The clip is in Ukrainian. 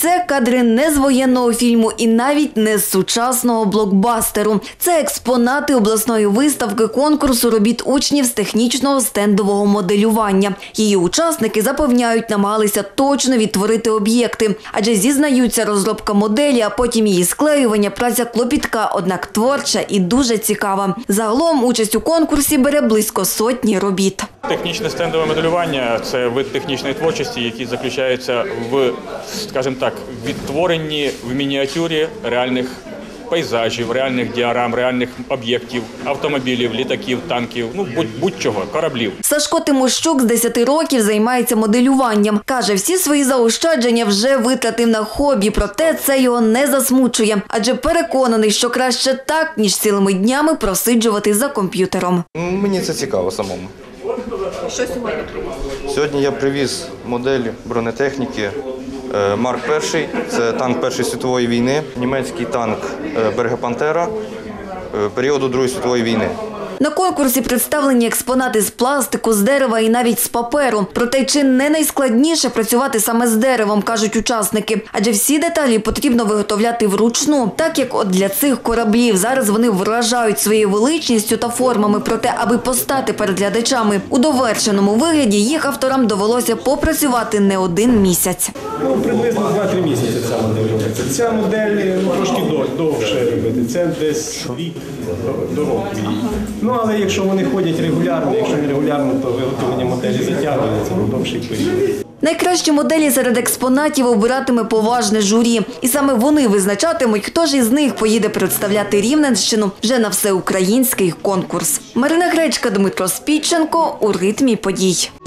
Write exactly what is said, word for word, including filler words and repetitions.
це кадри не з воєнного фільму і навіть не з сучасного блокбастеру. Це експонати обласної виставки конкурсу робіт учнів з технічного стендового моделювання. Її учасники запевняють, намагалися точно відтворити об'єкти. Адже зізнаються, розробка моделі, а потім її склеювання – праця клопітка, однак творча і дуже цікава. Загалом участь у конкурсі бере близько сотні робіт. Технічне стендове моделювання – це вид технічної творчості, який заключається в, скажімо так, відтворенні в мініатюрі реальних пейзажів, реальних діаграм, реальних об'єктів, автомобілів, літаків, танків, ну будь-чого, кораблів. Сашко Тимощук з десяти років займається моделюванням. Каже, всі свої заощадження вже витратив на хобі, проте це його не засмучує. Адже переконаний, що краще так, ніж цілими днями просиджувати за комп'ютером. Мені це цікаво самому. Що сьогодні привіз? Сьогодні я привіз модель бронетехніки Марк перший. Це танк Першої світової війни. Німецький танк Бергепантера періоду Другої світової війни. На конкурсі представлені експонати з пластику, з дерева і навіть з паперу. Проте чи не найскладніше працювати саме з деревом, кажуть учасники. Адже всі деталі потрібно виготовляти вручну. Так як от для цих кораблів зараз вони вражають своєю величністю та формами. Проте, аби постати перед глядачами у довершеному вигляді, їх авторам довелося попрацювати не один місяць. Ну, приблизно два-три місяці ця модель робиться. Ця модель ну, трошки довше робити. Це десь рік до року. Ну, але якщо вони ходять регулярно, якщо не регулярно, то виготовлення моделі затягується на довший період. Найкращі моделі серед експонатів обиратиме поважне журі. І саме вони визначатимуть, хто ж із них поїде представляти Рівненщину вже на всеукраїнський конкурс. Марина Гречка, Дмитро Спідченко у ритмі подій.